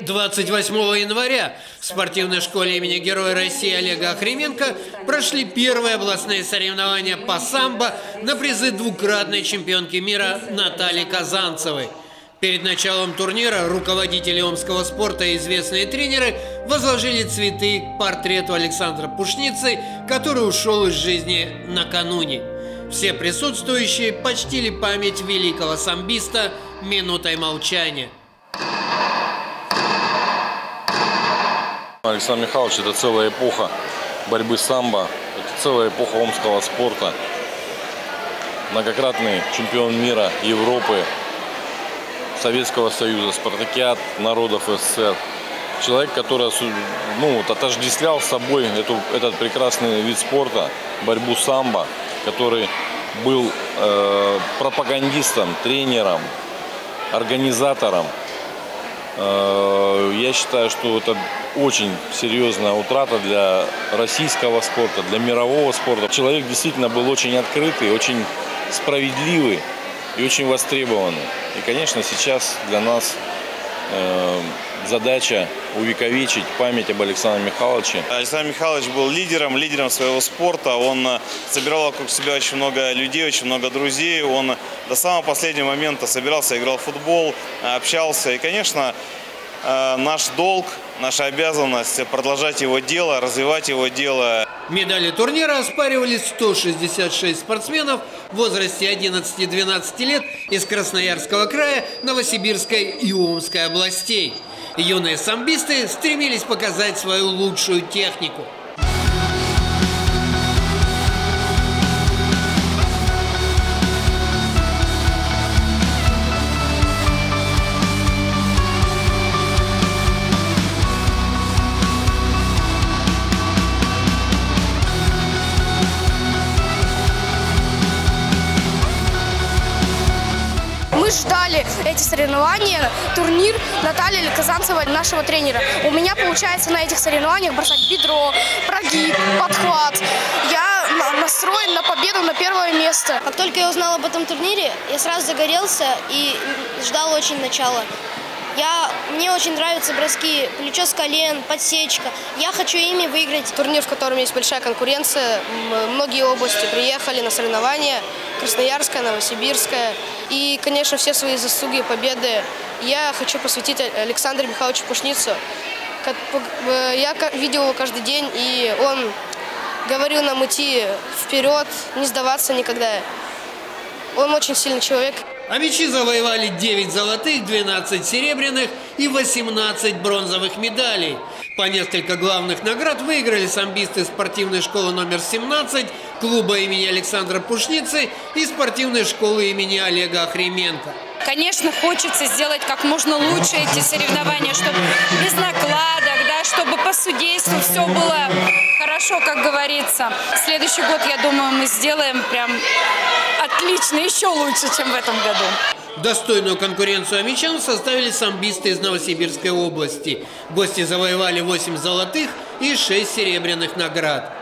28 января в спортивной школе имени Героя России Олега Охрименко прошли первые областные соревнования по самбо на призы двукратной чемпионки мира Натальи Казанцевой. Перед началом турнира руководители омского спорта и известные тренеры возложили цветы к портрету Александра Пушницы, который ушел из жизни накануне. Все присутствующие почтили память великого самбиста минутой молчания. Александр Михайлович – это целая эпоха борьбы самбо, это целая эпоха омского спорта. Многократный чемпион мира, Европы, Советского Союза, спартакиад народов СССР. Человек, который отождествлял с собой этот прекрасный вид спорта, борьбу самбо, который был пропагандистом, тренером, организатором. Я считаю, что это очень серьезная утрата для российского спорта, для мирового спорта. Человек действительно был очень открытый, очень справедливый и очень востребованный. И, конечно, сейчас для нас задача увековечить память об Александре Михайловиче. Александр Михайлович был лидером своего спорта. Он собирал вокруг себя очень много людей, очень много друзей. Он до самого последнего момента собирался, играл в футбол, общался. И, конечно, наш долг, наша обязанность продолжать его дело, развивать его дело. Медали турнира оспаривали 166 спортсменов в возрасте 11-12 лет из Красноярского края, Новосибирской и Омской областей. Юные самбисты стремились показать свою лучшую технику. Мы ждали эти соревнования, турнир Натальи Казанцевой, нашего тренера. У меня получается на этих соревнованиях бросать бедро, прогиб, подхват. Я настроен на победу, на первое место. Как только я узнал об этом турнире, я сразу загорелся и ждал очень начала. Мне очень нравятся броски, плечо с колен, подсечка. Я хочу ими выиграть. Турнир, в котором есть большая конкуренция. Многие области приехали на соревнования. Красноярская, Новосибирская. И, конечно, все свои заслуги, победы я хочу посвятить Александру Михайловичу Пушницу. Я видел его каждый день, и он говорил нам идти вперед, не сдаваться никогда. Он очень сильный человек. А мячи завоевали 9 золотых, 12 серебряных и 18 бронзовых медалей. По несколько главных наград выиграли самбисты спортивной школы номер 17, клуба имени Александра Пушницы и спортивной школы имени Олега Охрименко. Конечно, хочется сделать как можно лучше эти соревнования, чтобы без накладок, да, чтобы по судейству все было хорошо, как говорится. Следующий год, я думаю, мы сделаем прям отлично, еще лучше, чем в этом году. Достойную конкуренцию амичам составили самбисты из Новосибирской области. Гости завоевали 8 золотых и 6 серебряных наград.